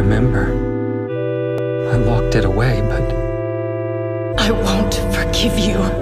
remember. I locked it away, but I won't forgive you.